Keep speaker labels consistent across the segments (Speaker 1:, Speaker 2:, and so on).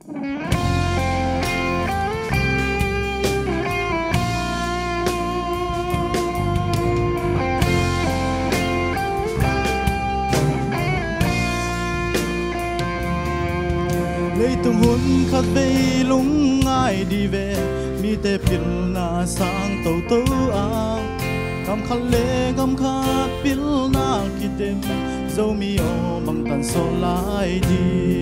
Speaker 1: lấy tung hun khát về lung ai đi về mi te pil na sang tàu tàu ang cam khát lệ cam khát pil na kitem dâu mi o bằng tan so lại đi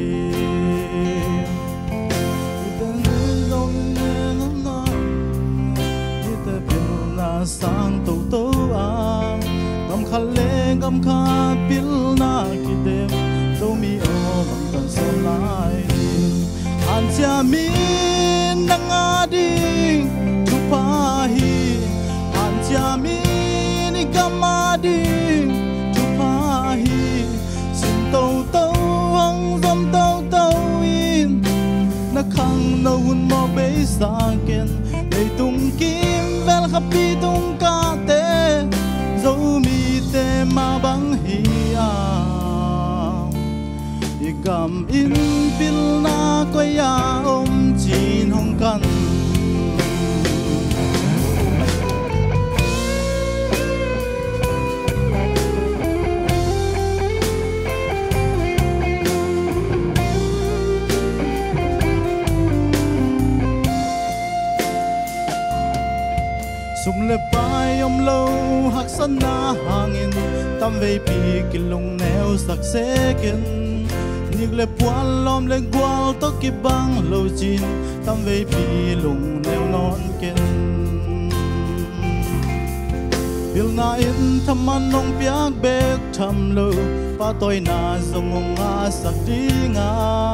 Speaker 1: sang tàu tàu ang cam khát lệ cam khát pil na kitem dâu mi o bằng tan so lại an cha min nang ading tupahi an cha min gamading tupahi sin tàu tàu ang zom tàu tàu in na khang no hun mo be sa ken lấy tung kim vel khapi tung ka te dâu mi te ma bang hi gam in pil na ko ya chin hong kan sum le pai lo hak san na hangin tam ve pi kilong neo sak se ken nik le puan lom le gwal to ki bang lo chin tam ve pi lung neo non ken bil na in thaman nong piak bek tham lo pa toy na zong nga sak di nga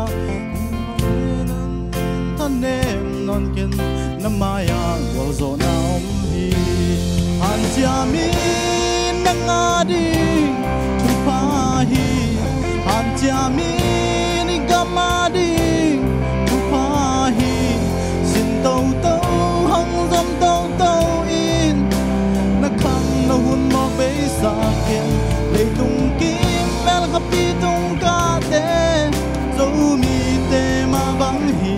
Speaker 1: tan nem non ken na maya gwal zo na hi an cha mi na nga di tu pa hi an cha mi gamading tupahi sin tàu tàu hong dom tàu tàu in na khang na hun mo be sa ken lấy tung kim vel khapi tung ka te dâu mi te ma bang hi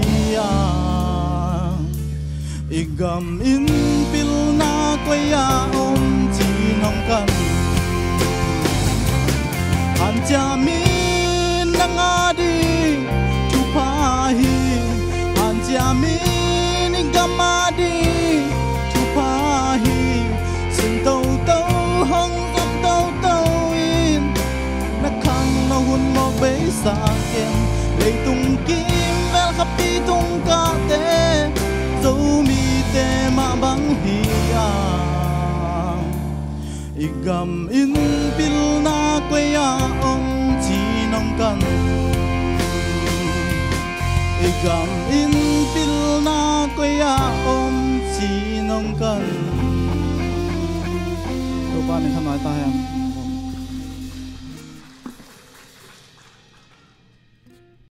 Speaker 1: igam in pil na ko ya chi nong kan an cha mi nang ading tupahi an cha mi ni gamading tupahi sin tàu tàu hong gam tàu tàu in na khang na hun mo be sa ken lấy tung kim vel khapi tung ka te dâu mi te ma bang hi igam in pil na ko ya nong kan igam in pil na ko ya chi nong kan to pa ni khamai ta ham